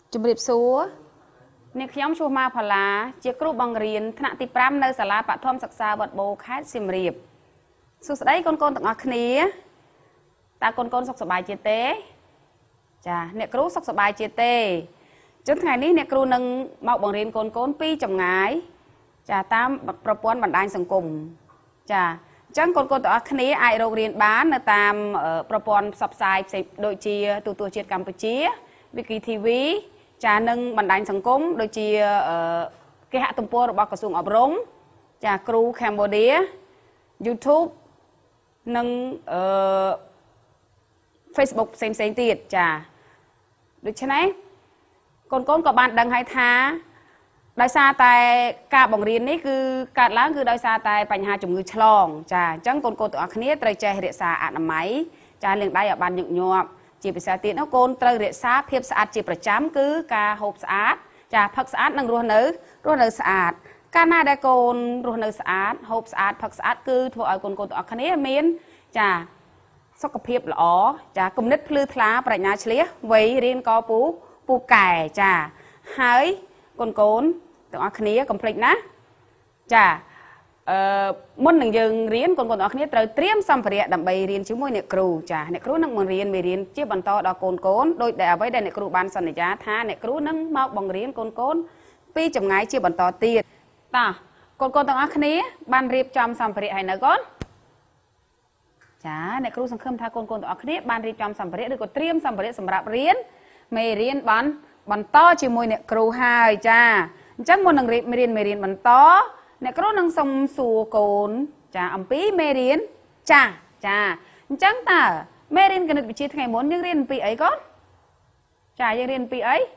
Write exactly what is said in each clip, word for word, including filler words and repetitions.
ជំរាបសួរអ្នកខ្ញុំឈ្មោះម៉ាផាឡាជាគ្រូបង្រៀនថ្នាក់ទីប្រាំនៅសាលាបឋមសិក្សាវត្តបូខេត្តសៀមរាបសួស្តីកូនកូនទាំងអស់គ្នាតើកូនកូនសុខសប្បាយជាទេចាអ្នកគ្រូសុខសប្បាយជាទេចុះថ្ងៃនេះអ្នកគ្រូនឹងមកបង្រៀនកូនកូនពីចម្ងាយចាតាមប្រព័ន្ធបណ្ដាញសង្គមចាអញ្ចឹងកូនកូនទាំងអស់គ្នាអាចរករៀនបាននៅតាមប្រព័ន្ធផ្សព្វផ្សាយផ្សេងដូចជាទូទស្សន៍ជាតិកម្ពុជា Wiki ធី វី ចានឹងបណ្ដាញសង្គមដូចជាគេហទំព័ររបស់ក្រសួងអប់រំចាគ្រូ Cambodia YouTube និងអឺ Facebook ផ្សេងផ្សេងទៀតចាដូច្នេះកូនកូនក៏បានដឹងហើយថាដោយសារតែការបង្រៀននេះគឺកើតឡើងគឺដោយសារតែបញ្ហាជំងឺឆ្លងចាអញ្ចឹងកូនកូនទាំងអស់គ្នាត្រូវចេះរក្សាអនាម័យចាលាងដៃឲ្យបានញឹកញាប់ជាពិសេសទៀតនោះកូនត្រូវរក្សាភាពស្អាតជាប្រចាំគឺការហូបស្អាតចាផឹកស្អាតនិងរស់នៅរស់នៅស្អាតកាលណាដែលកូនរស់នៅស្អាតហូបស្អាតផឹកស្អាតគឺធ្វើឲ្យកូនកូនទាំងអស់គ្នាមានចាសុខភាពល្អចាគំនិតភ្លឺថ្លាប្រាជ្ញាឆ្លៀសវ័យរៀនកពូពូកែចាហើយកូនកូនទាំងអស់គ្នាកុំភ្លេចណាចាអឺមុននឹងយើងរៀនកូនកូនទាំងអស់គ្នាត្រូវត្រៀមសម្ភារៈដើម្បីរៀនជាមួយអ្នកគ្រូចាអ្នកគ្រូនឹងបង្រៀនមេរៀនជាបន្តដល់កូនកូនដោយដែលអ្វីដែលអ្នកគ្រូបានសន្យាថាអ្នកគ្រូនឹងមកបង្រៀនកូនកូនពីចម្ងាយជាបន្តទៀតតោះកូនកូនទាំងអស់គ្នាបានរៀបចំសម្ភារៈហើយនៅកូនចាអ្នកគ្រូសង្ឃឹមថាកូនកូនទាំងអស់គ្នាបានរៀបចំសម្ភារៈឬក៏ត្រៀមសម្ភារៈសម្រាប់រៀនមេរៀនបានបន្តជាមួយអ្នកគ្រូហើយចាអញ្ចឹងមុននឹងរៀបមេរៀនមេរៀនបន្តអ្នកគ្រូនឹងសុំសួរកូនចាអំពីមេរៀនចាចាអញ្ចឹងតើមេរៀនគណិតវិទ្យាថ្ងៃមុនយើងរៀនអំពីអីកូនចាយើងរៀនអំពីអី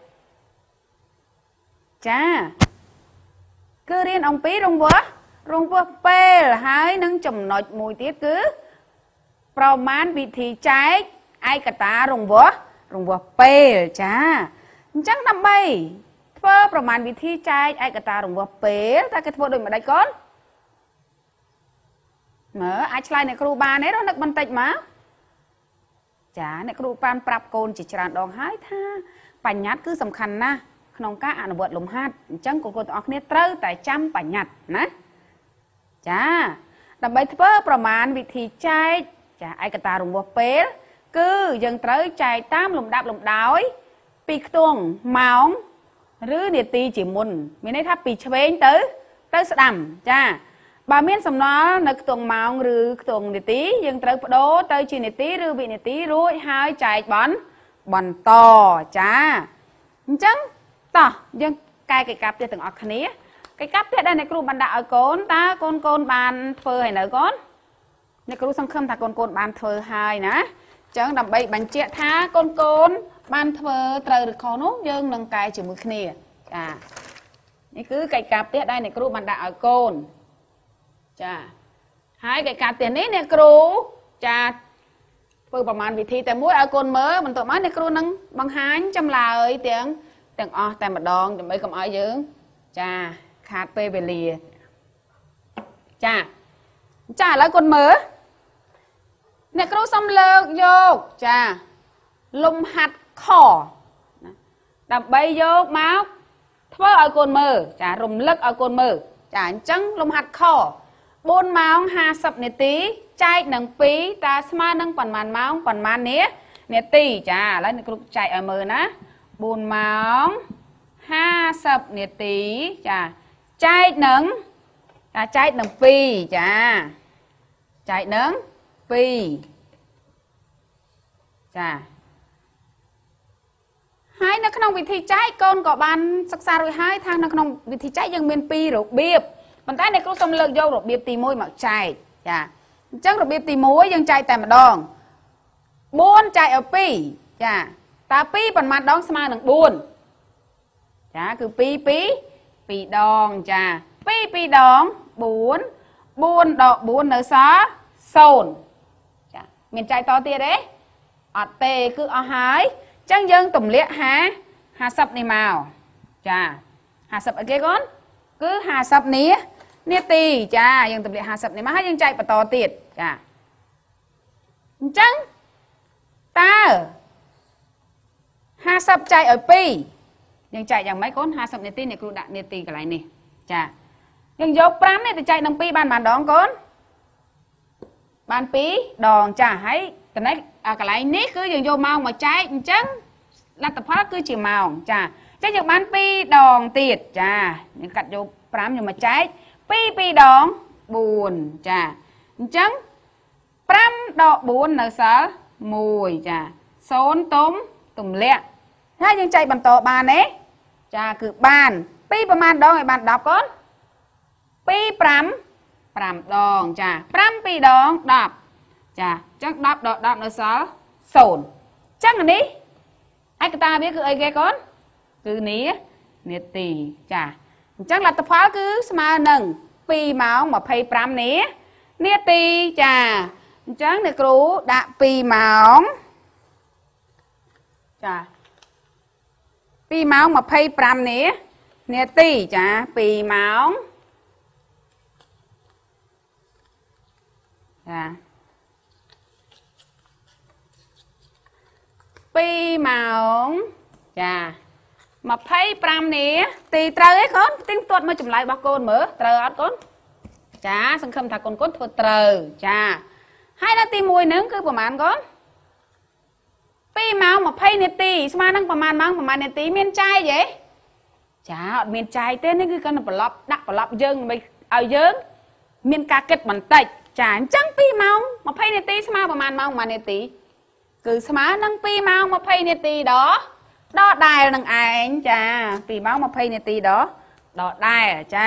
ចាគឺរៀនអំពីរង្វាស់រង្វាស់ពេលហើយនឹងចំណុចមួយទៀតគឺប្រមាណវិធីចែកឯកតារង្វាស់រង្វាស់ពេលចាអញ្ចឹងដើម្បីធ្វើប្រមាណវិធីចែកឯកតារង្វាស់ពេលតើគេធ្វើដូចម្ដេចកូនមើលអាចឆ្លើយអ្នកគ្រូបានទេរនឹកបន្តិចមកចាអ្នកគ្រូបានប្រាប់កូនជាច្រើនដងហើយថាបញ្ញត្តិគឺសំខាន់ណាស់ក្នុងការអនុវត្តលំហាត់អញ្ចឹងកូនៗទាំងអស់គ្នាត្រូវតែចាំបញ្ញត្តិណាចាដើម្បីធ្វើប្រមាណវិធីចែកចាឯកតារង្វាស់ពេលគឺយើងត្រូវចែកតាមលំដាប់លំដោយពីខ្ទង់ម៉ោងឬនាទីជាមុនមានន័យថាពីឆ្វេងទៅទៅស្ដាំចាបើមានសំណល់នៅខ្ទង់ម៉ោងឬខ្ទង់នាទីយើងត្រូវបដូរទៅជានាទីឬវិនាទីរួចហើយចែកបន្បន្តចាអញ្ចឹងតោះយើងកែកិច្ចការផ្ទះទាំងអស់គ្នាកិច្ចការផ្ទះដែលអ្នកគ្រូបានដាក់ឲ្យកូនតើកូនកូនបានធ្វើហើយនៅកូនអ្នកគ្រូសង្ឃឹមថាកូនកូនបានធ្វើហើយណាអញ្ចឹងដើម្បីបញ្ជាក់ថាកូនកូនបានធ្វើត្រូវឬខុសនោះយើងនឹងកែជាមួយគ្នាចានេះគឺកិច្ចការផ្ទះដែលអ្នកគ្រូបានដាក់ឲ្យកូនចាហើយកិច្ចការផ្ទះនេះអ្នកគ្រូចាធ្វើប្រមាណវិធីតែមួយឲ្យកូនមើលបន្ទាប់មកអ្នកគ្រូនឹងបង្ហាញចម្លើយទាំងទាំងអស់តែម្ដងដើម្បីកុំឲ្យយើងចាខាតពេលវេលាចាចាឥឡូវកូនមើលអ្នកគ្រូសូមលើកយកចាលំហាត់ខណាដើម្បីយកមកធ្វើឲ្យកូនមើលចារំលឹកឲ្យកូនមើលចាអញ្ចឹងលំហាត់ខបួនម៉ោងហាសិបនាទីចែកនឹងពីរតើស្មើនឹងប៉ុន្មានម៉ោងប៉ុន្មាននានាទីចាឥឡូវអ្នកគ្រូចែកឲ្យមើលណាបួនម៉ោងហាសិបនាទីចាចែកនឹងចាចែកនឹងពីរចាចែកនឹងពីរចាហើយនៅក្នុងវិធីចែកកូនក៏បានសិក្សារួចហើយថានៅក្នុងវិធីចែកយើងមានពីររបៀបប៉ុន្តែអ្នកគ្រូសូមលើកយករបៀបទីមួយមកចែកចាអញ្ចឹងរបៀបទីមួយយើងចែកតែម្ដងបួនចែកឲ្យពីរចាតើពីរប៉ុន្មានដងស្មើនឹងបួនចាគឺពីរពីរពីរដងចាពីរពីរដងបួនបួនដកបួននៅសល់សូន្យចាមានចែកតទៀតទេអត់ទេគឺអស់ហើយអញ្ចឹងយើងទម្លាក់ហាហាសិបនេះមកចាហាសិបអីគេកូនគឺហាសិបនេះនាទីចាយើងទម្លាក់ហាសិបនេះមកហើយយើងចែកបន្តទៀតចាអញ្ចឹងតើហាសិបចែកឲ្យពីរยังใจอย่างไม่ก้นห้าสิบนาทีเนี่ยครูดักนาทีกันไรนี่จ้ายังยกปรำเนี่ยแต่ใจน้องปีบ้านบ้านดองก้นบ้านปีดองจ้าให้แต่ไหนกันไรนี่คือยังโยมเมามาใจจังลัตตพักคือจีเมาจ้าจะอย่างบ้านปีดองติดจ้ายังกัดโยปรำอยู่มาใจปีปีดองบุญจ้าจังปรำดอกบุญเนอสามวยจ้าโซนต้มตุ่มเละถ้ายังใจบรรโตบานเนี้ยจ้าคือบานปีประมาณดองไอ้บานดอกก้นปีปรำปรำดองจ้าปรำปีดองดอกจ้าจังดอกดอกดอกเนอสาโซนจังอันนี้ไอ้กตาเบี้ยคือไอ้แกก้นคือนี้เนี่ยตีจ้าจังหลักตะพ้าคือสมาหนึ่งปีเมามาเพย์ปรำนี้เนี่ยตีจ้าจังเนี่ยครูดะปีเมาจ้าปีเมามาเพย์ปรำนี้เนี่ยตีจ้าปีเมาจ้าปีเมาจ้ามาเพย์ปรำนี้ตีเตยก้นติ้งตัวมาจุ่มไหลบาโกนเหมือเตยอัดก้นจ้าสังคมถักก้นก้นทั่วเตยจ้าให้นาทีมวยนึงคือประมาณก้อนปีเมามาเพย์เนตีสมานั่งประมาณมั้งประมาณเนตีเมียนใจเย่จ้าเมียนใจเต้นนี่คือการปลอบดักปลอบยึงไปเอายึงเมียนกาเก็ตมันติดจ้าจังปีเมามาเพย์เนตีสมาประมาณมั้งประมาณเนตีคือสมานั่งปีเมามาเพย์เนตีดอดอได้นั่งไอ้จ้าปีเมามาเพย์เนตีดอดอได้จ้า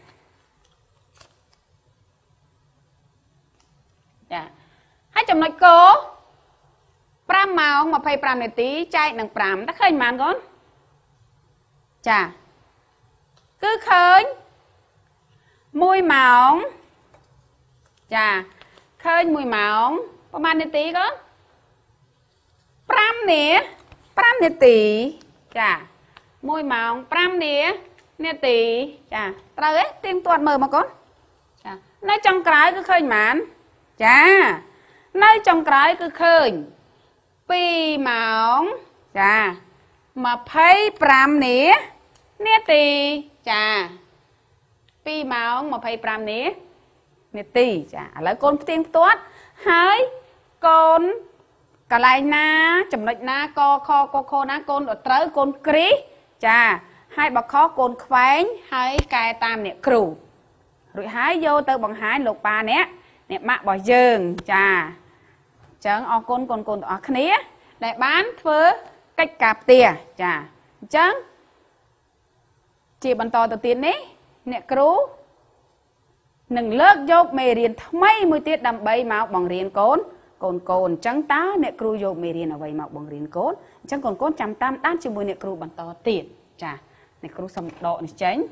จ้าให้จำนวนโกปรำเมามาเพย์ปรำในตีใจหนังปรำถ้าเคยมันก่อนจ้าคือเคยมวยเมาจ้าเคยมวยเมาประมาณในตีก่อนปรำเนี่ยปรำในตีจ้ามวยเมาปรำเนี่ยเนี่ยตีจ้าเต๋อเตรียมตัวมือมาก่อนจ้าในจังกรายก็เคยมันจ้าในจังกรายก็เคยปีเมาจ้ามาเพย์ปรำนี้เนี่ยตีจ้าปีเมามาเพย์ปรำนี้เนี่ยตีจ้าแล้วคนเตรียมตัวให้คนกะไรนะจำนวนนะกอคอกโคนะคนอดเต๋อคนกรีจ้าให้บักข้อคนแขวงให้กายตามเนี่ยครูหรือหายโยเตอบังหายหลกปลาเนี้ยเนี่ยมะบ่อยยืงจ้าจังเอาคนคนคนต่อคนี้ได้บ้านเพื่อcách cạp tìaจ้าจังจีบันต่อตัวตีนนี้เนี่ยครูหนึ่งเลิกโยกเมเรียนทำไมมือเตี้ยดำใบมาบังเรียนโกนโกนโกนจังตาเนี่ยครูโยกเมเรียนเอาไว้มาบังเรียนโกนจังโกนโกนจำตามด้านจีมือเนี่ยครูบันต่อตีนจ้าเนี่ยครูสมดอกนี่จัง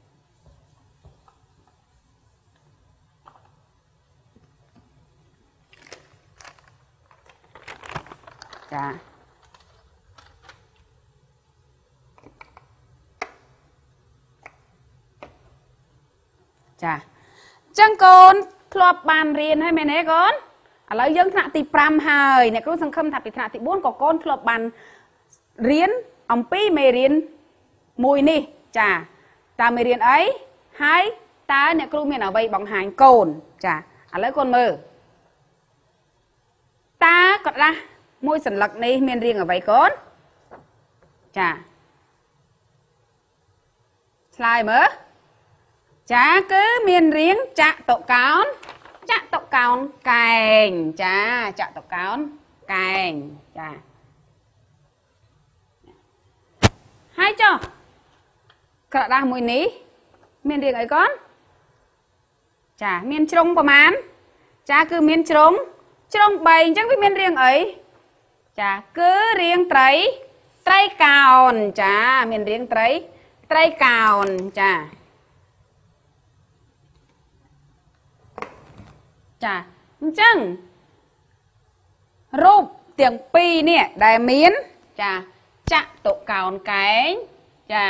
จ้าจ้าจังโกนครอบบานเรียนให้แม่เน่ก่อนอะไรยังถนัดตีปรำหายเนี่ยครูสังคมถัดไปถนัดตีบ้วนก็โกนครอบบานเรียนอมปีไม่เรียนมวยนี่จ้าตาไม่เรียนไอ้ให้ตาเนี่ยครูเมียนเอาไปบังหายโกนจ้าอะไรโกนมือตาก็ละมวยสัญลักษณ์นี้เมียนเรียงเอาไว้ก่อนจ้าสไลด์มั้ยจ้าcứ miền riêng chạ tậu cáo chạ tậu cáo cànhจ้าchạ tậu cáo cànhจ้าให้cho กระดาษมวยนี้เมียนเรียงไอ้ก้อนจ้าเมียนชงประมาณจ้าคือเมียนชงชงใบจังvớiเมียนเรียงไอ้จ้าcứ riêngไตรไตรกาวจ้าเมียนเรียงไตรไตรกาวจ้าจ้าจังรูปเตียงปีเนี่ยได้เมียนจ้าจะตกเก่าไก่จ้า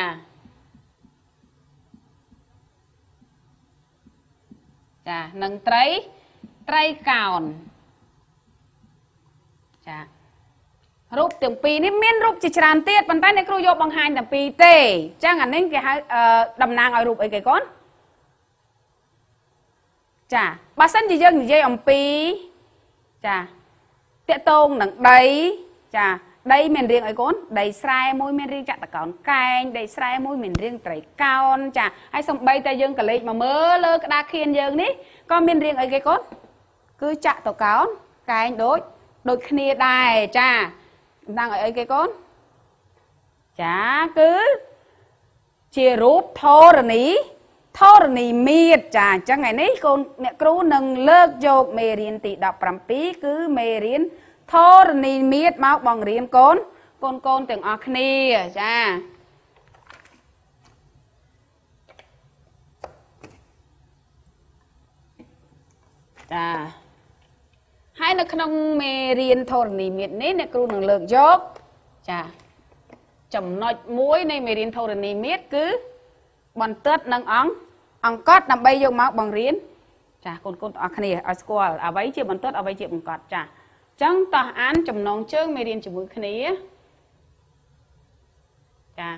จ้าหนึ่งไตรไตรเก่าจ้าរូបទាំងពីរនេះមានរូបជាច្រើនទៀតប៉ុន្តែអ្នកគ្រូយកបង្ហាញតែពីរទេអញ្ចឹងអានេះគេហៅតំណាងឲ្យរូបអីគេកូនចាបើសិនជាយើងនិយាយអំពីចាតាក់ទងនឹងដីចាដីមានរាងអីកូនដីស្រែមួយមានរាងចតុកោណកែងដីស្រែមួយមានរាងត្រីកោណចាហើយសំបីតែយើងកលេចមកមើលលើក្តារខៀនយើងនេះក៏មានរាងអីគេកូនគឺចតុកោណកែងដូចដូចគ្នាដែរចាតំណាងឲ្យអីគេកូនចាគឺជារូបធរណីធរណីមាត្រចាអញ្ចឹងថ្ងៃនេះកូនអ្នកគ្រូនឹងលើកយកមេរៀនទីដប់ប្រាំពីរគឺមេរៀនធរណីមាត្រមកបង្រៀនកូនកូនកូនទាំងអស់គ្នាចាចាហើយនៅក្នុងមេរៀនធរណីមាត្រនេះអ្នកគ្រូនឹងលើកយកចាចំណុចមួយនៃមេរៀនធរណីមាត្រគឺបន្ទាត់នឹងអង្គអង្គកត់ដើម្បីយកមកបង្រៀនចាកូនកូនទាំងអស់គ្នាឲ្យស្គាល់អ្វីជាបន្ទាត់អ្វីជាបង្កត់ចាអញ្ចឹងតោះអានចំណងជើងមេរៀនជាមួយគ្នាចា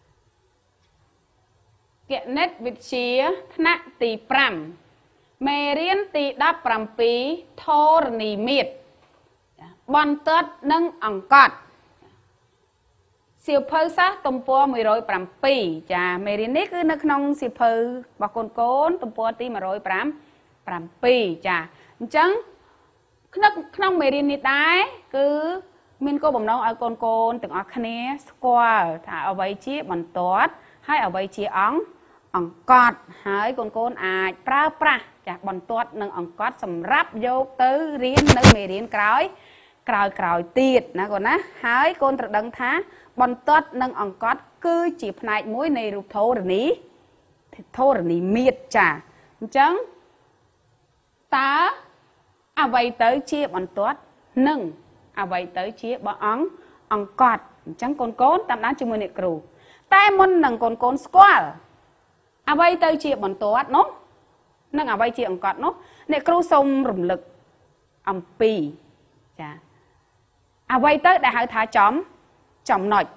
គណិតវិទ្យាថ្នាក់ទីប្រាំមេរៀនទីដប់ប្រាំពីរធរណីមាត្របន្ទាត់នឹងអង្គកត់សៀវភៅសាស្ត្រទំព័រមួយរយប្រាំពីរចាមេរៀននេះគឺនៅក្នុងសៀវភៅរបស់កូនកូនទំព័រទីមួយរយប្រាំពីរចាអញ្ចឹងក្នុងក្នុងមេរៀននេះដែរគឺមានគោលបំណងឲ្យកូនកូនទាំងអស់គ្នាស្គាល់ថាអ្វីជាបន្ទាត់ហើយអ្វីជាអង្គអង្គកត់ហើយកូនកូនអាចប្រើប្រាស់ចាបន្ទាត់នឹងអង្គកត់សម្រាប់យកទៅរៀននៅមេរៀនក្រោយក្រោយក្រោយទៀតណាកូនណាហើយកូនត្រូវដឹងថាបន្ទាត់នឹងអង្គកត់គឺជាផ្នែកមួយនៃរូបធរណីធរណីមាត្រចាអញ្ចឹងតើអ្វីទៅជាបន្ទាត់និងអ្វីទៅជាបអង្គអង្គកត់អញ្ចឹងកូនកូនតាមដានជាមួយអ្នកគ្រូតែមុននឹងកូនកូនស្គាល់អ្វីទៅជាបន្ទាត់នោះនិងអ្វីជាអង្គកត់នោះអ្នកគ្រូសូមរំលឹកអំពីចាអ្វីទៅដែលហៅថាចំចំណុច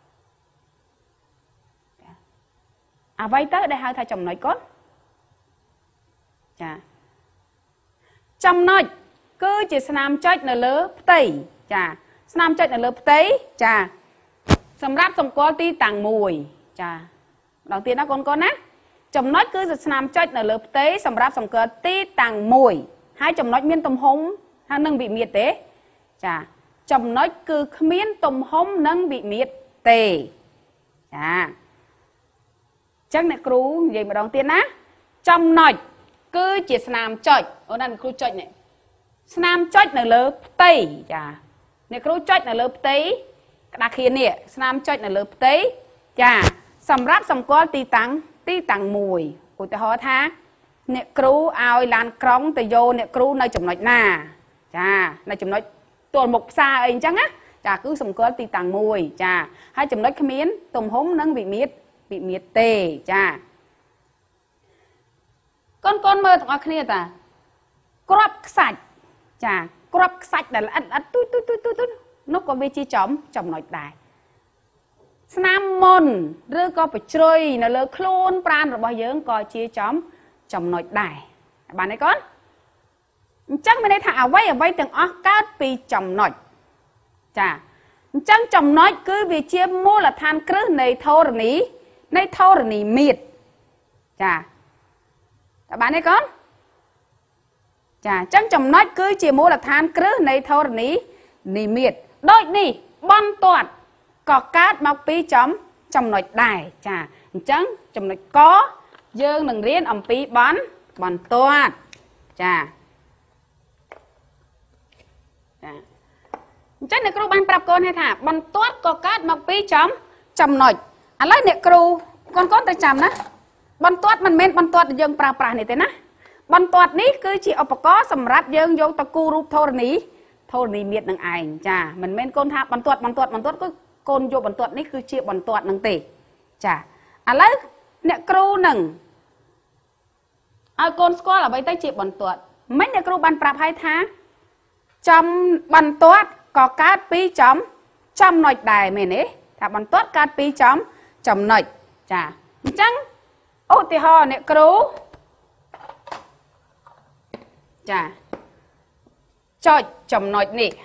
អ្វីទៅដែលហៅថាចំណុចកូនចាចំណុចគឺជាស្នាមចុចនៅលើផ្ទៃចាស្នាមចុចនៅលើផ្ទៃចាសម្រាប់សម្គាល់ទីតាំងមួយចាម្ដងទៀតណាកូនកូនណាចំណុចគឺស្នាមចុចនៅលើផ្ទៃសម្រាប់សម្គាល់ទីតាំងមួយហើយចំណុចមានទំហំហើយនឹងវិមាត្រទេចាចំណុចគឺគ្មានទំហំនិងវិមាត្រទេចាអញ្ចឹងអ្នកគ្រូនិយាយម្ដងទៀតណាចំណុចគឺជាស្នាមចុចអូនណាអ្នកគ្រូចុចនេះស្នាមចុចនៅលើផ្ទៃចាអ្នកគ្រូចុចនៅលើផ្ទៃក្តារខៀននេះស្នាមចុចនៅលើផ្ទៃចាសម្រាប់សម្គាល់ទីតាំងទីតាំងមួយឧទាហរណ៍ថាអ្នកគ្រូឲ្យឡានក្រុងទៅយកអ្នកគ្រូនៅចំណុចណាចានៅចំណុចទល់មុខផ្សារអីអញ្ចឹងណាចាគឺសម្គាល់ទីតាំងមួយចាហើយចំណុចគ្មានទំហំនិងវិមាត្រវិមាត្រទេចាកូនកូនមើលទាំងអស់គ្នាតាគ្រាប់ខ្សាច់ចាគ្រាប់ខ្សាច់ដែលល្អិតល្អិតទូចទូចទូចទូចនោះក៏វាជាចំចំណុចដែរស្នាមមុនឬក៏បជ្រុយនៅលើខ្លួនប្រាណរបស់យើងក៏ជាចំចំណុចដែរបានទេកូនអញ្ចឹងមានន័យថាអ្វីអ្វីទាំងអស់កើតពីចំណុចចាអញ្ចឹងចំណុចគឺវាជាមូលដ្ឋានគ្រឹះនៃធរណីនៃធរណីមាត្រចាតើបានទេកូនចាអញ្ចឹងចំណុចគឺជាមូលដ្ឋានគ្រឹះនៃធរណីនិមិត្តដូចនេះបន្ទាត់ក៏កើតមកពីចំចំណុចដែរចាអញ្ចឹងចំណុចកយើងនឹងរៀនអំពីបន្បន្ទាត់ចាចាអញ្ចឹងអ្នកគ្រូបានប្រាប់កូនថាបន្ទាត់ក៏កើតមកពីចំចំណុចឥឡូវអ្នកគ្រូកូនកូនទៅចាំណាបន្ទាត់មិនមែនបន្ទាត់ដែលយើងប្រើប្រាស់នេះទេណាបន្ទាត់នេះគឺជាឧបករណ៍សម្រាប់យើងយកទៅគូររូបធរណីធរណីមាត្រនឹងឯងចាមិនមែនកូនថាបន្ទាត់បន្ទាត់បន្ទាត់គឺកូនយកបន្ទាត់នេះគឺជាបន្ទាត់នឹងទេចាឥឡូវអ្នកគ្រូនឹងឲ្យកូនស្គាល់អ្វីទៅជាបន្ទាត់មិនអ្នកគ្រូបានប្រាប់ឲ្យថាចំបន្ទាត់ក៏កើតពីចំចំណុចដែរមែនទេថាបន្ទាត់កើតពីចំចំណុចចាអញ្ចឹងឧទាហរណ៍អ្នកគ្រូចាចុចចំណុចនេះ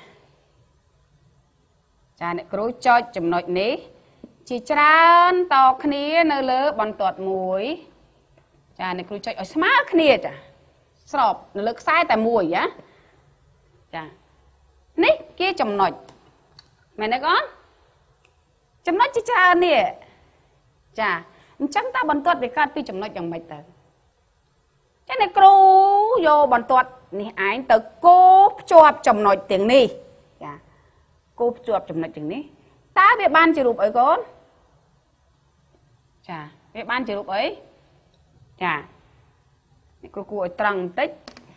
ចាអ្នកគ្រូចុចចំណុចនេះជាច្រើនតគ្នានៅលើបន្ទាត់មួយចាអ្នកគ្រូចុចឲ្យស្មើគ្នាចាស្របនៅលើខ្សែតែមួយណាចានេះគេចំណុចមែនទេកូនចំណុចជាច្រើននេះចាអញ្ចឹងតើបន្ទាត់វាកើតពីចំណុចយ៉ាងម៉េចទៅចាអ្នកគ្រូយកបន្ទាត់នេះឯងទៅគូភ្ជាប់ចំណុចទាំងនេះចាគូភ្ជាប់ចំណុចទាំងនេះតើវាបានជារូបអីកូនចាវាបានជារូបអីចាអ្នកគ្រូគួរឲ្យត្រង់បន្តិច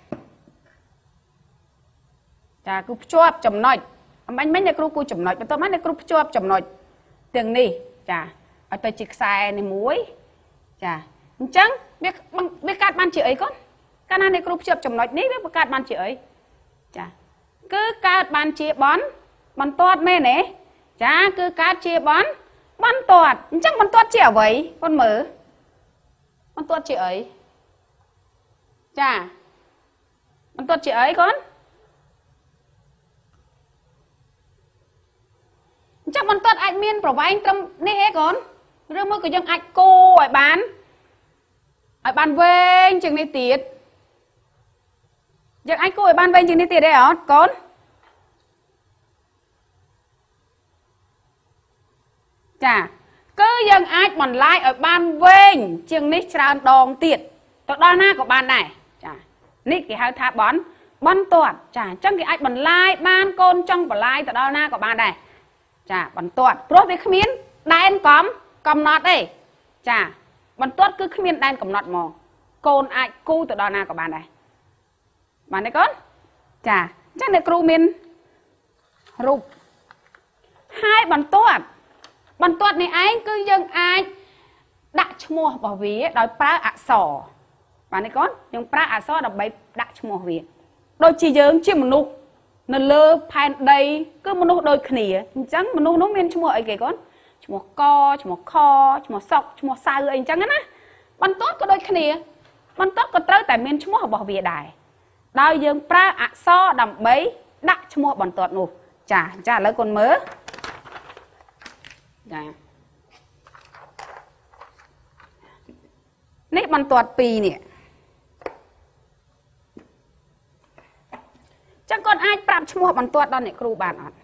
ចាគឺភ្ជាប់ចំណុចអំបញ្ញមិញអ្នកគ្រូគូចំណុចបន្ទាប់មកអ្នកគ្រូភ្ជាប់ចំណុចទាំងនេះចាឲ្យទៅជាខ្សែនេះមួយចាអញ្ចឹងវាវាកាត់បានជាអីកូនកាលណាអ្នកគ្រូភ្ជាប់ចំណុចនេះវាបង្កើតបានជាអីចាគឺកើតបានជាបនបន្ទាត់មែនទេចាគឺកើតជាបនបន្ទាត់អញ្ចឹងបន្ទាត់ជាអ្វីកូនមើលបន្ទាត់ជាអីចាបន្ទាត់ជាអីកូនអញ្ចឹងបន្ទាត់អាចមានប្រវែងត្រឹមនេះឯងកូនឬមួយក៏យើងអាចគូឲ្យបានឲ្យបានវែងជាងនេះទៀតយើងអាចគូឲ្យបានវែងជាងនេះទៀតទេអត់កូនចាគឺយើងអាចបន្លាយឲ្យបានវែងជាងនេះច្រើនដងទៀតទៅដល់ណាក៏បានដែរចានេះគេហៅថាបនបន្ទាត់ចាអញ្ចឹងគេអាចបន្លាយបានកូនចង់បន្លាយទៅដល់ណាក៏បានដែរចាបន្ទាត់ព្រោះវាគ្មានដែនកំកំណត់ទេចាបន្ទាត់គឺគ្មានដែនកំណត់មកកូនអាចគូទៅដល់ណាក៏បានដែរបានទេកូនចាអញ្ចឹងអ្នកគ្រូមានរូបហើយបន្ទាត់បន្ទាត់នេះឯងគឺយើងអាចដាក់ឈ្មោះរបស់វាដោយប្រើអក្សរបានទេកូនយើងប្រើអក្សរដើម្បីដាក់ឈ្មោះវាដូចជាយើងជាមនុស្សនៅលើផែនដីគឺមនុស្សដូចគ្នាអញ្ចឹងមនុស្សនោះមានឈ្មោះអីគេកូនឈ្មោះកឈ្មោះខឈ្មោះសុកឈ្មោះសៅអីអញ្ចឹងណាបន្ទាត់ក៏ដូចគ្នាបន្ទាត់ក៏ត្រូវតែមានឈ្មោះរបស់វាដែរដោយយើងប្រើអក្សរដើម្បីដាក់ឈ្មោះបន្ទាត់នោះចាចាឥឡូវកូនមើលចានេះបន្ទាត់ពីរនេះចឹងកូនអាចប្រាប់ឈ្មោះបន្ទាត់ដល់អ្នកគ្រូបានអត់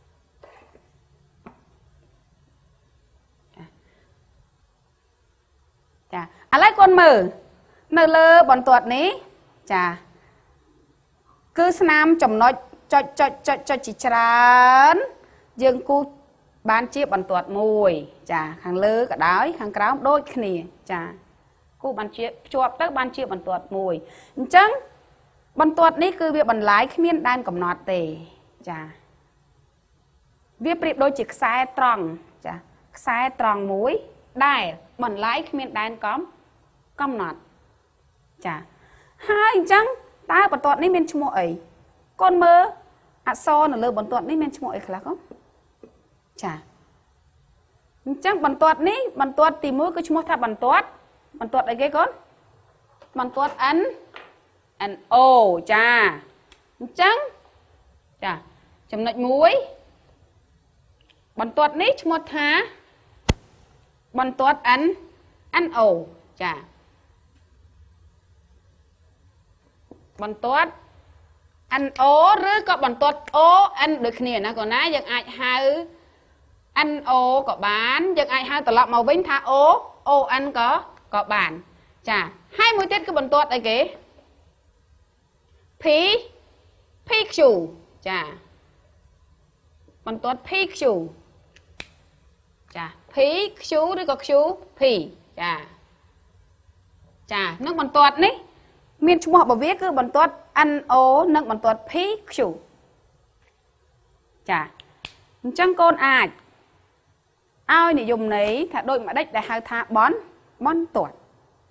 ចាឥឡូវកូនមើលនៅលើបន្ទាត់នេះចាគឺស្នាមចំណុចចុចចុចចុចចុចជាច្រើនយើងគូបានជាបន្ទាត់មួយចាខាងលើក៏ដោយខាងក្រោមដូចគ្នាចាគូបានជាភ្ជាប់ទៅបានជាបន្ទាត់មួយអញ្ចឹងបន្ទាត់នេះគឺវាបន្លាយគ្មានដែនកំណត់ទេចាវាប្រៀបដូចជាខ្សែត្រង់ចាខ្សែត្រង់មួយដែលបន្លាយគ្មានដែនកំកំណត់ចាហើយអញ្ចឹងតើបន្ទាត់នេះមានឈ្មោះអីកូនមើលអក្សរនៅលើបន្ទាត់នេះមានឈ្មោះអីខ្លះកូនចាអញ្ចឹងបន្ទាត់នេះបន្ទាត់ទីមួយគឺឈ្មោះថាបន្ទាត់បន្ទាត់អីគេកូនបន្ទាត់ n n o ចាអញ្ចឹងចាចំណុចមួយបន្ទាត់នេះឈ្មោះថាបន្ទាត់ n n o ចាបន្ទាត់ n o ឬក៏បន្ទាត់ o n ដូចគ្នាណាកូនណាយើងអាចហៅ n o ក៏បានយើងអាចហៅត្រឡប់មកវិញថា o o n ក៏ក៏បានចាហើយមួយទៀតគឺបន្ទាត់អីគេ p p q ចាបន្ទាត់ p q ចា p q ឬក៏ q p ចាចានឹងបន្ទាត់នេះមានឈ្មោះរបស់វាគឺបន្ទាត់ n o និងបន្ទាត់ p q ចាអញ្ចឹងកូនអាចឲ្យនិយមន័យថាដូចម្ដេចដែលហៅថាបនបន្ទាត់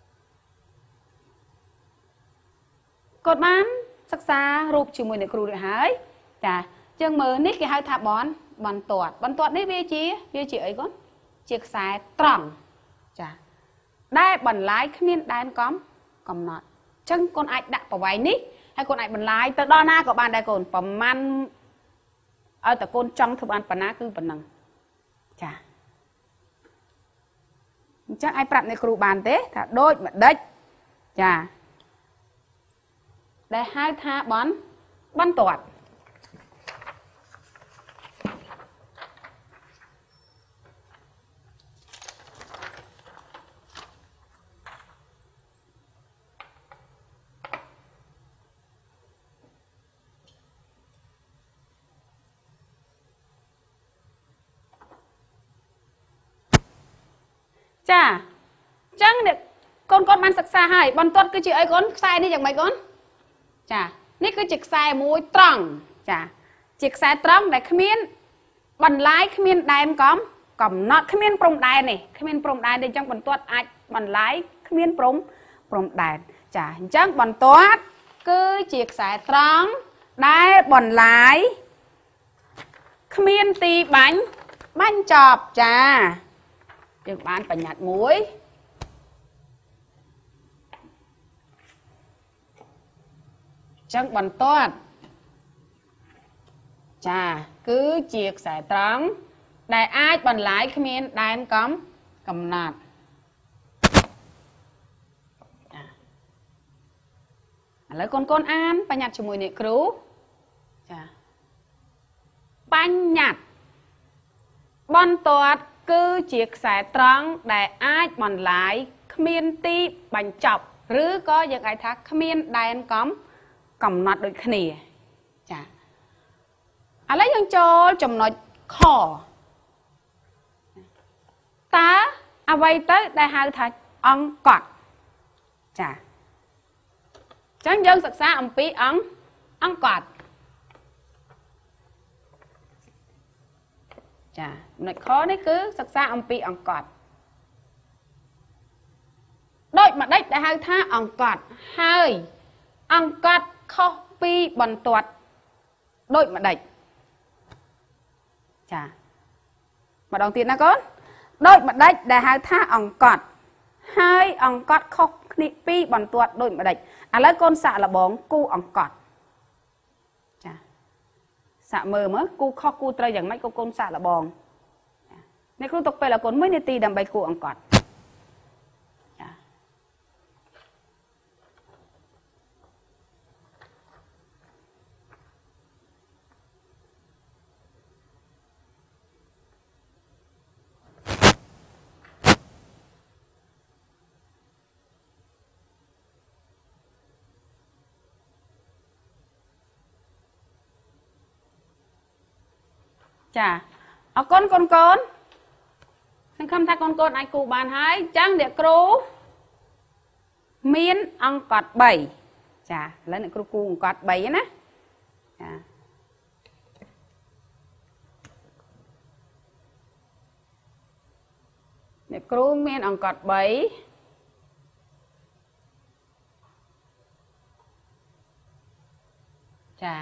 កូនបានសិក្សារូបជាមួយអ្នកគ្រូរួចហើយចាយើងមើលនេះគេហៅថាបនបន្ទាត់បន្ទាត់នេះវាជាវាជាអីកូនជាខ្សែត្រង់ចាដែលបន្លាយគ្មានដែនកំកំណត់អញ្ចឹងកូនអាចដាក់ប្រវែងនេះហើយកូនអាចបន្លាយទៅដល់ណាក៏បានដែរកូនប្រមាណឲ្យតែកូនចង់ធ្វើបានប៉ុណ្ណាគឺប៉ុណ្ណឹងចាអញ្ចឹងអាចប្រាប់អ្នកគ្រូបានទេថាដូចម្ដេចចាដែលហៅថាបន្បន្ទាត់ចាអញ្ចឹងអ្នកកូនកូនបានសិក្សាហើយបន្ទាត់គឺជាអីកូនខ្សែនេះយ៉ាងម៉េចកូនចានេះគឺជាខ្សែមួយត្រង់ចាជាខ្សែត្រង់ដែលគ្មានបន្លាយគ្មានដែនកំកំណត់គ្មានព្រំដែននេះគ្មានព្រំដែនទេអញ្ចឹងបន្ទាត់អាចបន្លាយគ្មានព្រំព្រំដែនចាអញ្ចឹងបន្ទាត់គឺជាខ្សែត្រង់ដែលបន្លាយគ្មានទីបាញ់បាញ់ចប់ចាយើងបានបញ្ញត្តិមួយចឹងបន្ទាត់ចាគឺជាខ្សែត្រង់ដែលអាចបន្លាយគ្មានដែនកំកំណត់ចាឥឡូវកូនកូនអានបញ្ញត្តិជាមួយអ្នកគ្រូចាបញ្ញត្តិបន្ទាត់គឺជាខ្សែត្រង់ដែលអាចបន្លាយគ្មានទីបញ្ចប់ឬក៏យើងអាចថាគ្មានដែនកំកំណត់ដូចគ្នាចាឥឡូវយើងចូលចំណុចខតើអ្វីទៅដែលហៅថាអង្គកត់ចាអញ្ចឹងយើងសិក្សាអំពីអង្គអង្គកត់ចាចំណុចខនេះគឺសិក្សាអំពីអង្គកត់ដូចម្ដេចដែលហៅថាអង្គកត់ហើយអង្គកត់ខុសពីបន្ទាត់ដូចម្ដេចចាម្ដងទៀតណាកូនដូចម្ដេចដែលហៅថាអង្គកត់ហើយអង្គកត់ខុសគ្នាពីបន្ទាត់ដូចម្ដេចឥឡូវកូនសាក់លបងគូអង្គកត់ចាសាក់មើលមើលគូខុសគូត្រូវយ៉ាងម៉េចក៏កូនសាក់លបងអ្នកគ្រូទុកពេលឲ្យកូនមួយនាទីដើម្បីគូអង្គកត់ចាអរគុណកូនកូនសង្ឃឹមថាកូនកូនអាចគូបានហើយអញ្ចឹងអ្នកគ្រូមានអង្គកត់បីចាឥឡូវអ្នកគ្រូគូអង្គកត់បីណាចាអ្នកគ្រូមានអង្គកត់បីចា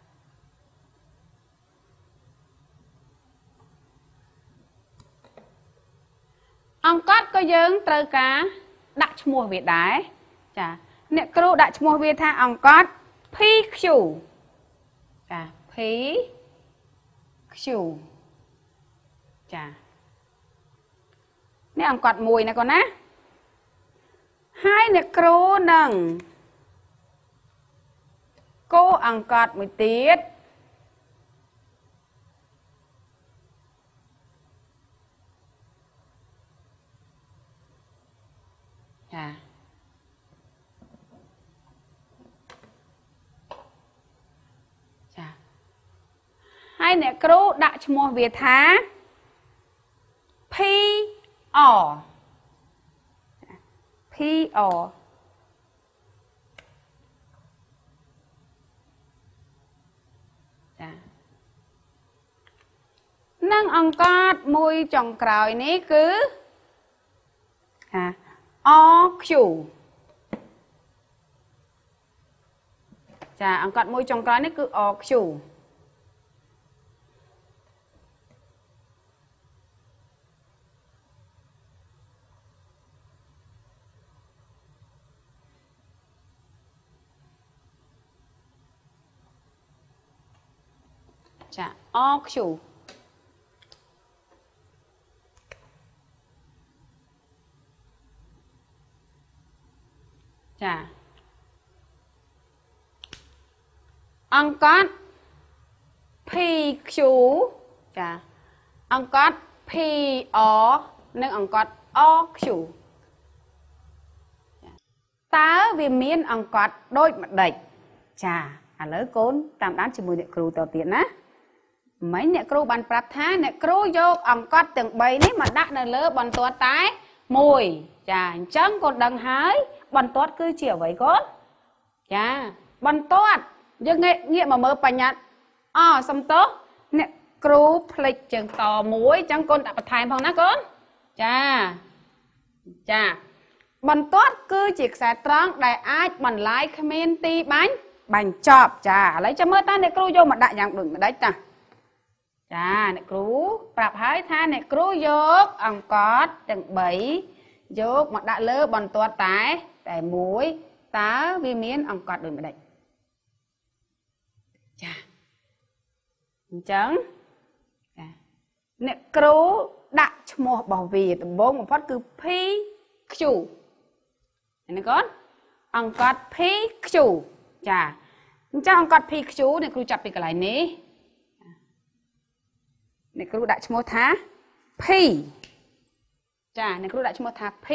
អង្គកត់ក៏យើងត្រូវការដាក់ឈ្មោះវាដែរចាអ្នកគ្រូដាក់ឈ្មោះវាថាអង្គកត់ ភី ខ្យូ ចា ភី ខ្យូ ចានេះអង្គកត់មួយណាកូនណាហើយអ្នកគ្រូនឹងគោអង្គកត់មួយទៀតចាចាហើយអ្នកគ្រូដាក់ឈ្មោះវាថា ភី អ ភី អ ចានិងអង្គកត់មួយចុងក្រោយនេះគឺចា អ ខ្យូ ចាអង្គកត់មួយចុងក្រោយនេះគឺ អ ខ្យូចាអខ្ជូចាអង្កត់ P Q ចាអង្កត់ P O និងអង្កត់ O Q តើវាមានអង្កត់ដូចម្ដេចចាឥឡូវកូនតាមដានជាមួយអ្នកគ្រូតទៀតណាមិញអ្នកគ្រូបានប្រាប់ថាអ្នកគ្រូយកអង្កត់ទាំង3នេះមកដាក់នៅលើបន្ទាត់តែមួយចាអញ្ចឹងកូនដឹងហើយបន្ទាត់គឺជាអ្វីកូនចាបន្ទាត់យើងងាកងាកមកមើលបញ្ញត្តិអសំទោសអ្នកគ្រូផ្លេចជើងតមួយអញ្ចឹងកូនដាក់បន្ថែមផងណាកូនចាចាបន្ទាត់គឺជាខ្សែត្រង់ដែលអាចបន្លាយគ្មានទីបាញ់បញ្ចប់ចាឥឡូវចាំមើលតើអ្នកគ្រូយកមកដាក់យ៉ាងដូចម្ដេចតាចាអ្នកគ្រូប្រាប់ហើយថាអ្នកគ្រូយកអង្កត់ទាំង3យកមកដាក់លើបន្ទាត់តែតែមួយតើវាមានអង្កត់ដូចម្ដេចចាអញ្ចឹងចាអ្នកគ្រូដាក់ឈ្មោះរបស់វាដំបូងបំផុតគឺ P Q ណាកូនអង្កត់ P Q ចាអញ្ចឹងអង្កត់ P Q អ្នកគ្រូចាប់ពីកន្លែងនេះអ្នកគ្រូដាក់ឈ្មោះថា P ចាអ្នកគ្រូដាក់ឈ្មោះថា P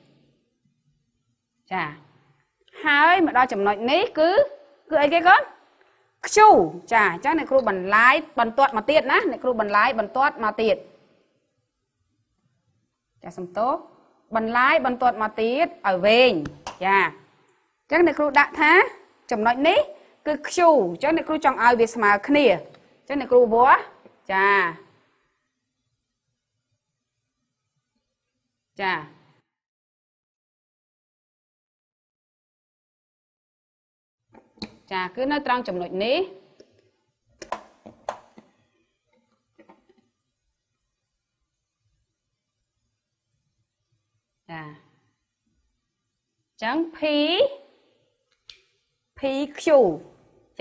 ចាហើយមកដល់ចំណុចនេះគឺគឺអីគេកូន Q ចាអញ្ចឹងអ្នកគ្រូបន្លាយបន្ទាត់មកទៀតណាអ្នកគ្រូបន្លាយបន្ទាត់មកទៀតចាសំទោសបន្លាយបន្ទាត់មកទៀតឲ្យវែងចាអញ្ចឹងអ្នកគ្រូដាក់ថាចំណុចនេះគឺ Q អញ្ចឹងអ្នកគ្រូចង់ឲ្យវាស្មើគ្នាអញ្ចឹងអ្នកគ្រូវាស់ចាចាចាគឺនៅត្រង់ចំណុចនេះចាអញ្ចឹង P P Q ចា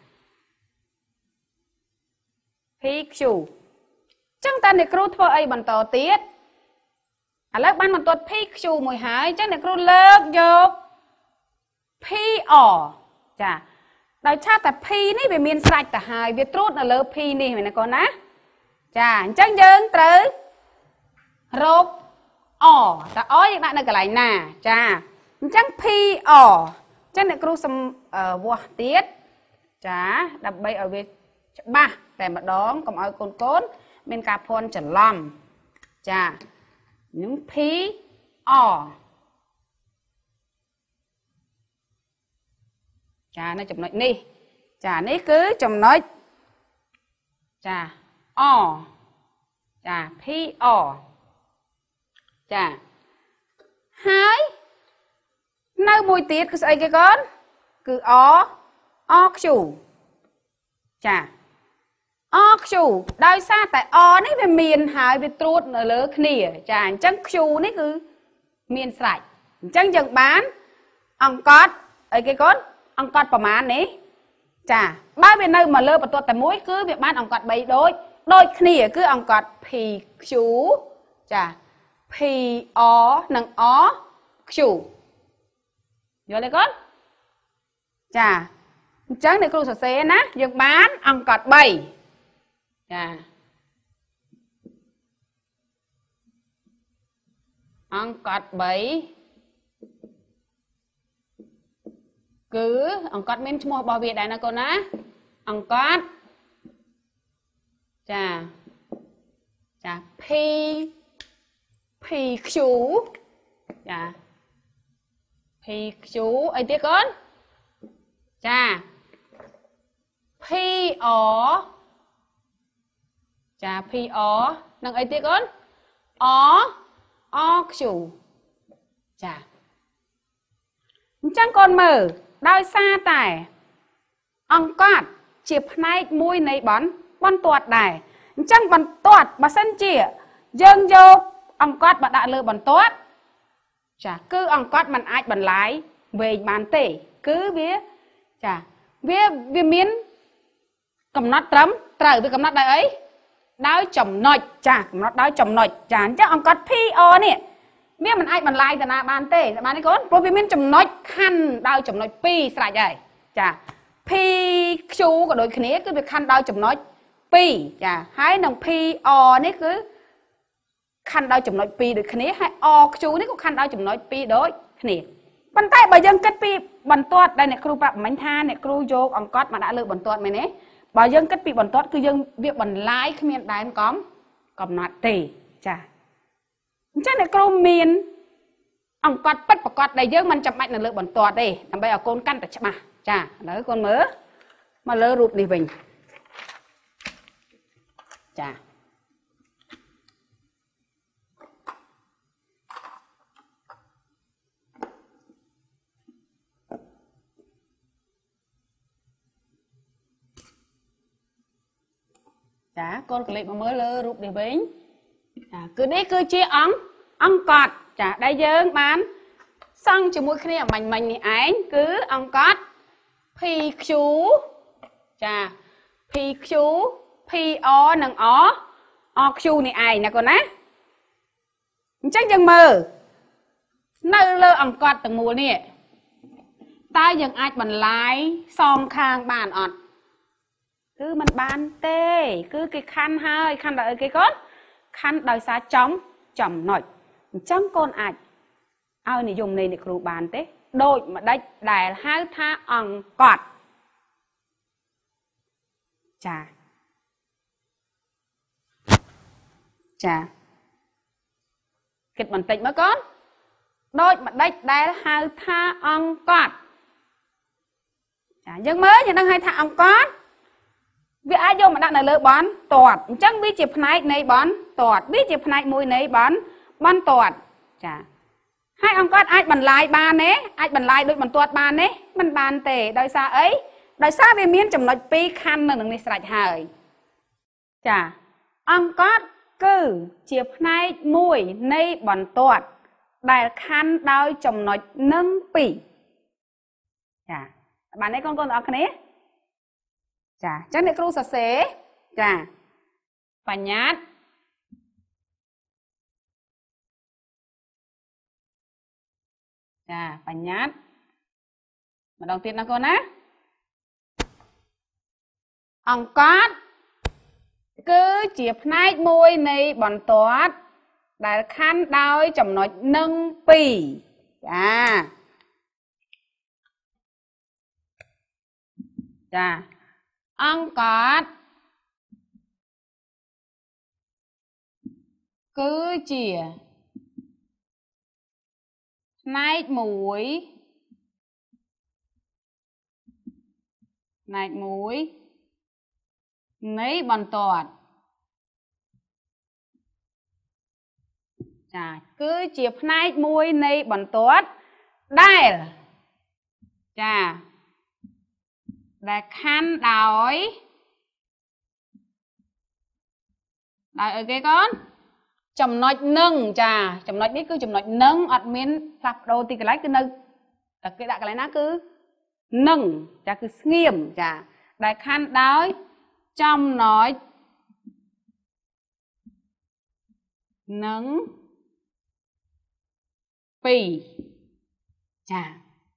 P Q អញ្ចឹងតើអ្នកគ្រូធ្វើអីបន្តទៀតឥឡូវបានបន្ទាត់ P Q មួយហើយអញ្ចឹងអ្នកគ្រូលើកយក P R ចាដោយឆាតែ P នេះវាមានស្រេចទៅហើយវាត្រួតនៅលើ P នេះមែនទេកូនណាចាអញ្ចឹងយើងត្រូវរក R តើ R យើងដាក់នៅកន្លែងណាចាអញ្ចឹង P R អញ្ចឹងអ្នកគ្រូសំវាស់ទៀតចាដើម្បីឲ្យវាច្បាស់តែម្ដងកុំឲ្យកូនកូនមានការភ័ន្តច្រឡំចានឹង P R ចានៅចំណុចនេះចានេះគឺចំណុចចា R ចា P R ចាហើយនៅមួយទៀតគឺស្អីគេកូនគឺ R R Q ចា R Q ដោយសារតែ R នេះវាមានហើយវាត្រួតនៅលើគ្នាចាអញ្ចឹង Q នេះគឺមានស្រេចអញ្ចឹងយើងបានអង្កត់អីគេកូនអង្កត់ប្រមាណនេះចាបើវានៅមកលើបន្ទាត់តែមួយគឺវាបានអង្កត់3ដូចដូចគ្នាគឺអង្កត់ P Q ចា P R និង R Q យល់ទេកូនចាអញ្ចឹងអ្នកគ្រូសរសេរណាយើងបានអង្កត់3ចាអង្កត់3គឺអង្កត់មានឈ្មោះរបស់វាដែរណាកូនណាអង្កត់ចាចា P P Q ចា P Q អីទៀតកូនចា P R ចា P R និងអីទៀតកូន R R Q ចាអញ្ចឹងកូនមើលដោយសារតែអង្កត់ជាផ្នែកមួយនៃបន្ទាត់ដែរអញ្ចឹងបន្ទាត់បើសិនជាយើងយកអង្កត់មកដាក់លើបន្ទាត់ចាគឺអង្កត់มันអាចបន្លាយវែងបានទេគឺវាចាវាវាមានកំណត់ត្រឹម trời với cầm nát đây ấy đói chồng nội chả nó đói chồng nội chả chắc ông có phi o nè biết mình ai mình like từ nào bàn tê bàn đi con rồi vì mình chồng nội khăn đói chồng nội pi sải vậy chả pi chú của đội khné cứ việc khăn đói chồng nội pi chả hái nòng pi o nè cứ khăn đói chồng nội pi được khné hay o chú nè có khăn đói chồng nội pi đối khné bàn tay bà dân kết pi bàn toát đây nè kêu bạc bánh tha nè kêu vô ông cót mà đã lựa bàn toát mày nè bà dân kết pi bàn toát cứ dân việc bàn lái khi miền đài có còn nạt tì chả chắc này kêu miền ông cót bắt bà cót đây dân mình chậm mạnh là lựa bàn toát đây làm bây giờ con căn tại chậm à chả đấy con mớ mà lỡ rụp đi mình chả chả con cái mà mới lơ rụt đi bính chả cứ đi cứ chia ống ống cọt chả đây dương bán xong chỉ mỗi khi mình mình này ấy cứ ống cọt phi chú chả phi chú phi o nằng ó o chú này ai nè con á chắc dân mơ nơi lơ ống cọt từng mùa nè ta dân ai bằng lái song khang bàn ọt cứ mình bàn tê cứ cái khăn hơi khăn đợi cái con khăn đợi xa trống chầm nổi chẳng con ai ai này dùng này để kêu bàn tê đôi mà đây đài hai tha ong cọt chà chà kịch bằng tịnh mới con đôi mà đây đài hai tha ong cọt chà nhưng mới như đang hai tha ong cọt vì ai vô mà đặt là lỡ bón tọt chẳng biết chịp này này bón tọt biết chịp này mùi này bón bón tọt chà hai ông có ai bằng lại ba nế ai bằng lại đôi bằng tọt ba nế mình bàn tề đôi xa ấy đôi xa về miếng chồng nói pi khăn là đừng đi sạch hơi chà ông có cứ chịp này mùi này bón tọt đại khăn đôi chồng nói nâng pi chà bạn ấy con con ở cái này chà chắc này kêu xế chà phải nhát chà phải nhát mà đầu tiên là con á ông cót cứ chiếc nách môi này bọn toát đại khăn đôi chồng nói nâng pì chà chà ông cọt cứ chìa nách mũi nách mũi nấy bằng tọt chà cứ chìa nách mũi nấy bằng tọt đây chà đại khăn đói đói ở cái con chồng nói nâng chà chồng nói biết cứ chồng nói nâng ọt miếng sạp đồ thì cái lái cứ nâng cái đại cái lái ná cứ nâng chà cứ nghiêm chà đại khăn đói chồng nói nâng pì chà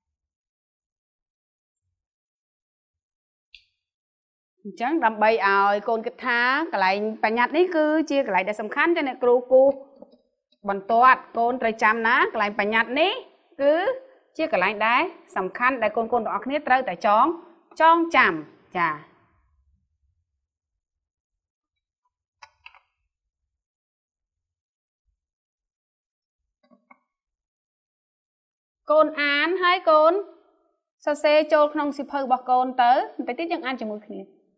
chẳng đâm bay ơi con cái thá cái lại phải nhặt đấy cứ chia cái lại để sầm khăn cho nên cô cô bằng toát con trai chăm ná cái lại phải nhặt đấy cứ chia cái lại đấy sầm khăn để con con đỏ khné tới tại chón chón chằm chà con án hai con sao xe trôi không xịp hơi bọc con tới phải tiếp nhận ăn cho một khné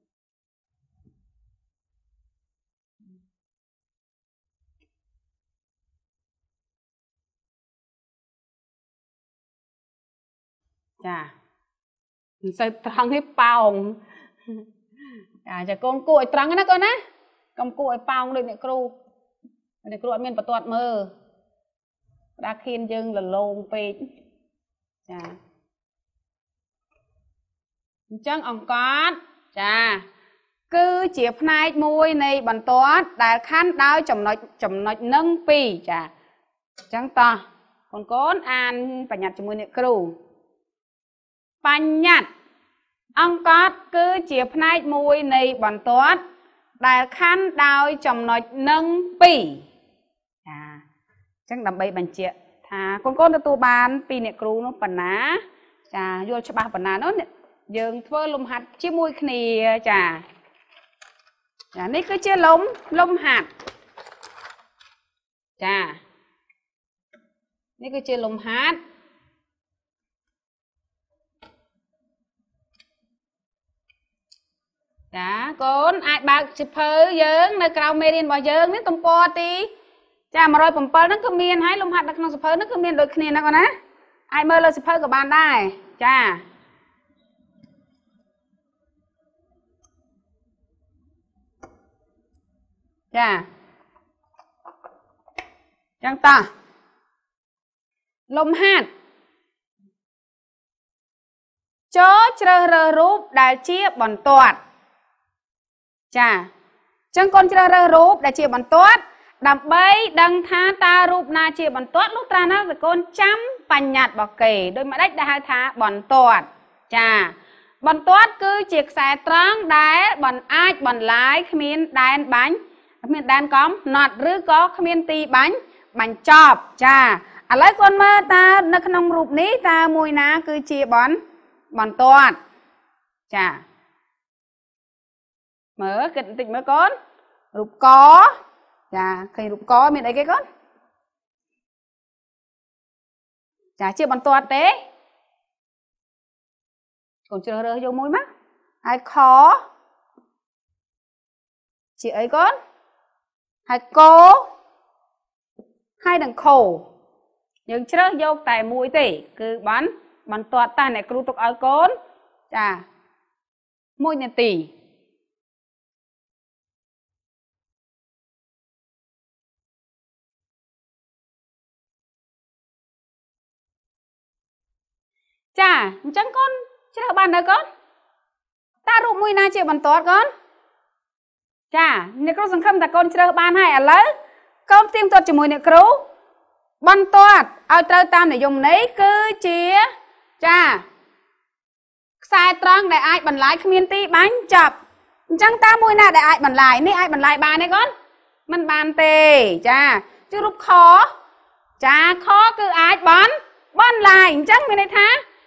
chà sao trăng hết bao chà chà con cuội trăng đó con á con cuội bao lên này kêu này kêu miền bát tuột mơ đã khiên dương là lông pe chà chẳng ông con chà cứ chỉ hai mùi này bằng toát đại khăn đau chồng nói chồng nói nâng pi chà chẳng to còn con an phải nhặt cho mùi này kêu phải nhặt ông có cứ chỉ hai mùi này bằng toát đại khăn đau chồng nói nâng pi chà chẳng đầm bay bằng chuyện thà con con tụi bàn pi này kêu nó phần ná chà vô cho ba phần ná nó dừng thưa lùm hạt chia mùi khỉ chà chà ní cứ chia lông lông hạt chà ní cứ chia lông hạt chà con ai bạc chụp phơi dướng nơi cầu mê điên bỏ dướng ní tôm po tí chà mà rồi bầm pơ nó cứ miên hay lông hạt đặc năng chụp phơi nó cứ miên đôi khỉ nào con á ai mơ lên chụp phơi của bạn đây chà chà chẳng ta lông hạt chó chờ rơ rúp đại chia bằng toạt chà chẳng con chờ rơ rúp đại chia bằng toạt đầm bấy đăng tha ta rúp na chia bằng toạt lúc ta nó là con chấm bành nhạt bỏ kể đôi mà đách đã hai thá bằng toạt chà bằng toạt cứ chiếc xe trắng đáy bằng ai bằng lái miên đáy bánh miền đan có nọt rứ có miền tì bánh bánh chọp chà à lấy con mơ ta nó không rụp ní ta mùi ná cứ chia bón bón toàn chà mở kịch tịch mới con rụp có chà khi rụp có miền ấy cái con chà chia bón toàn tế còn chưa rơ vô mũi mắt ai khó chị ấy con hai cố hai đằng khổ nhưng trước vô tại mũi tỷ cứ bắn bắn toạt ta này cứ tục ở cốn chà mũi này tỷ chà chẳng con chứ bạn đâu con ta rụng mũi na chịu bắn toạt con chà nếu có sẵn khâm ta con chơi ban hay à lấy con tiêm tuột cho mùi nè cứu bắn toạt ao trâu tam để dùng nấy cứ chia chà sai trăng để ai bắn lại không yên tí bánh chập chẳng ta mùi nào để ai bắn lại nấy ai bắn lại bàn đấy con mình bàn tề chà chứ lúc khó chà khó cứ ai bắn bắn lại chẳng mình này thá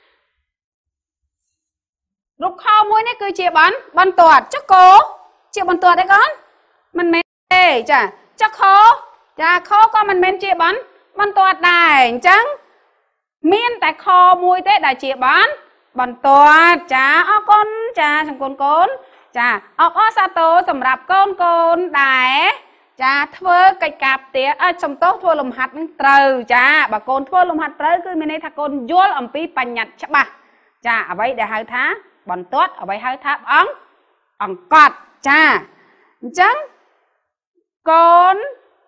lúc khó mùi nấy cứ chia bắn bắn toạt chắc cố chia bắn tuột đấy con mình men tê chà chắc khó chà khó con mình men chia bắn bắn tuột đài trắng miên tại kho mùi tết đại chia bắn bắn tuột chà ó con chà thằng con con chà ó ó sa tô sầm rạp con con đài chà thưa cạch cạp tía à trong tốt thưa lồng hạt trừ chà bà con thưa lồng hạt trừ cứ mình này thằng con vô ẩm pi bành nhặt chắc bà chà ở đây để hai thá bắn tuột ở đây hai thá ống ống cọt chà chẳng con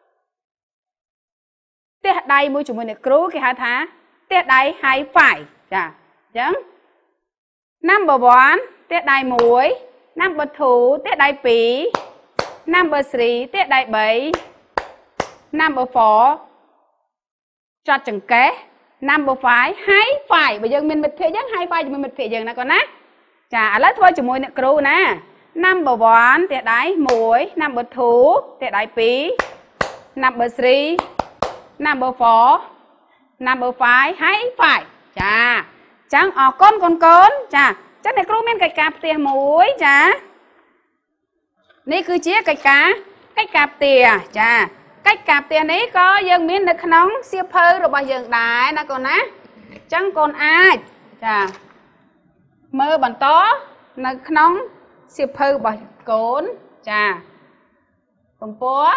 tiết đây môi chúng mình cứu cái hai thá tiết đây hai phải chà chẳng number one tiết đây muối number two tiết đây pí number three tiết đây bảy number four cho chừng kế number five hai phải bây giờ mình mệt thế chắc hai phải mình mệt thế giờ này con á chà lấy thôi chúng mình cứu nè number one tiệt đáy muối number two tiệt đáy pí number three number four number five hay phải chà chẳng ở con con con chà chắc này cô men cạch cạp tiệt muối chà ní cứ chia cạch cá cách cạp tiệt chà cách cạp tiệt này có dân miếng được nóng siêu phơi rồi bao giờ đái nó còn á chẳng còn ai chà mơ bằng tó nó nóng siêu phơi bà cốn chà còn bố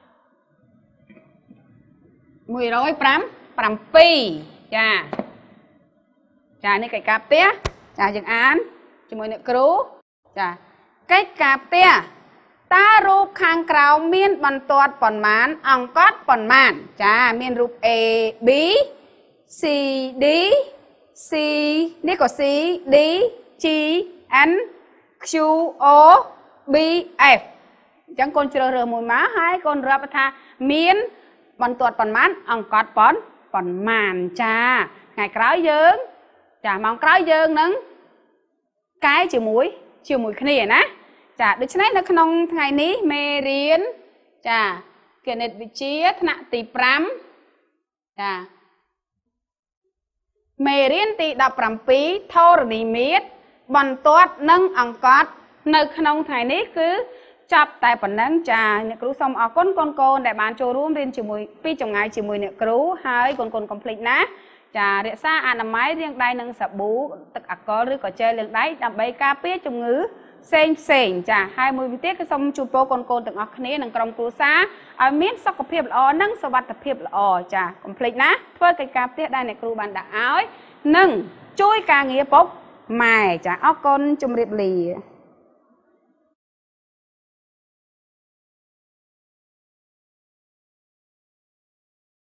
mùi rối pram pram pi chà chà này cái cạp tía chà chừng án cho mùi nợ cứu chà cái cạp tía ta rụp khang krao miên bằng toát bằng mán ong cót bằng màn chà miên rụp A B C D C này có C D G N Q O B F chẳng con chờ rửa mùi má hai con rửa tha miên bọn tuột bọn mát ông cọt bọn bọn màn cha ngày cái dương chả mong cái dương nâng cái chiều mũi chiều mũi khỉ nè chả được chứ này nó không ngày ní mê riêng chả kia nét vị trí nạ tì pram chả mê riêng tì đọc pram phí thô rồi đi miết bọn tuột nâng ông cọt nơi không ngày ní cứ chập tại phần nâng trà nè cứu xong ở con con con để bán cho luôn lên chỉ mùi pi trong ngày chỉ mùi nè cứu hai con con complete ná trà để xa ăn làm máy riêng đây nâng sập bú tất cả có rưỡi có chơi liền đấy đầm bay ca pía trong ngữ sen sền trà hai mươi tiết cái xong chụp po con con từng ở khné nâng cầm cứu xa ở miết sọc cặp hiệp là nâng sập bát tập hiệp là trà complete ná thôi cái ca pía đây nè cứu bạn đã áo nâng chui ca nghĩa bốc mài trà áo con chung riệp lì